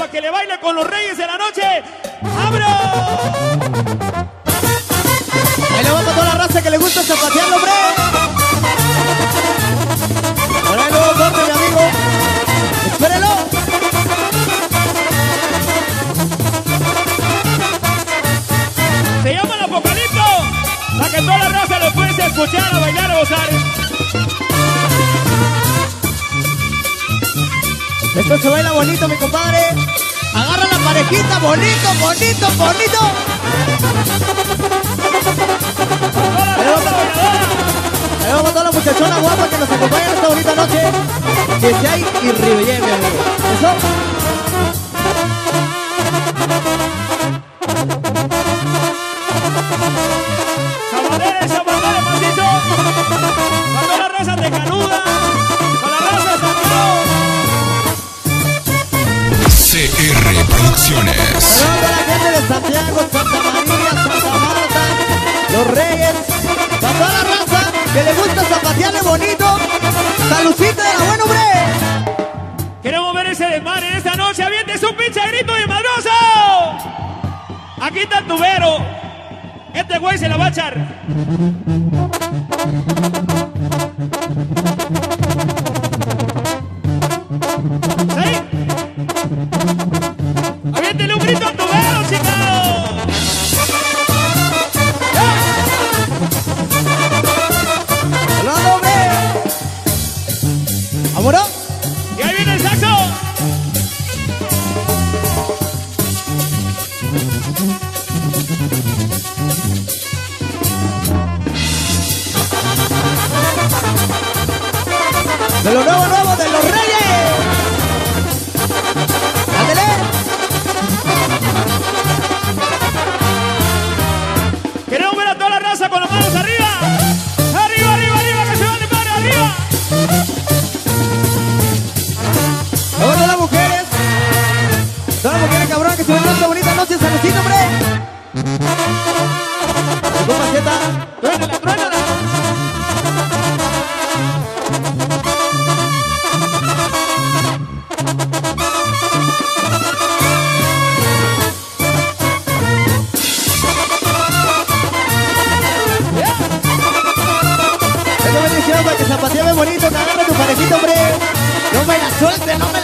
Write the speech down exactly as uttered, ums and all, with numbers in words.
para que le baile con los reyes de la noche. ¡Abro! Ahí le va para toda la raza que le gusta zapatear, hombre. Ahora el nuevo corte, mi amigo. Espérelo. Se llama el Apocalipto, para que toda la raza lo puedes escuchar, a bailar, a gozar. Esto se baila bonito, mi compadre. Agarra la parejita, bonito, bonito, bonito. Ahí vamos a toda la muchachona guapa que nos acompaña en esta bonita noche. Desde ahí y Rivellé, mi amigo. ¿Eso? Zapateres, zapateres, macizo. Para todas las razas de Canuda, para la raza de Santiago. C R Producciones. Saludos a la gente de Santiago, Santa María, Santa Marta, Los Reyes, para toda la raza que le gusta zapatearle bonito. Saludcita de la buena, hombre. Queremos ver ese desmadre en esta noche. Avientes un pinche grito de madroso. Aquí está el tubero. Este güey se la va a echar. ¿Sí? Aviéntele un grito al tubero, chicos. ¡Hola, hombre! ¿Vámonos? Y ahí viene el saxo. De lo nuevo, nuevo de los Reyes. ¡Ándele! Queremos ver a toda la raza con las manos arriba. Arriba, arriba, arriba, que se van de mano arriba. Luego todas las mujeres. Todas las mujeres, cabrón, que se ven esta bonita noche. Saludcito, hombre. ¿Cómo maceta? Truénala, truénala. Esta bendición para que zapateame bonito, que agarre tu parejito, hombre. No me la suelte, no me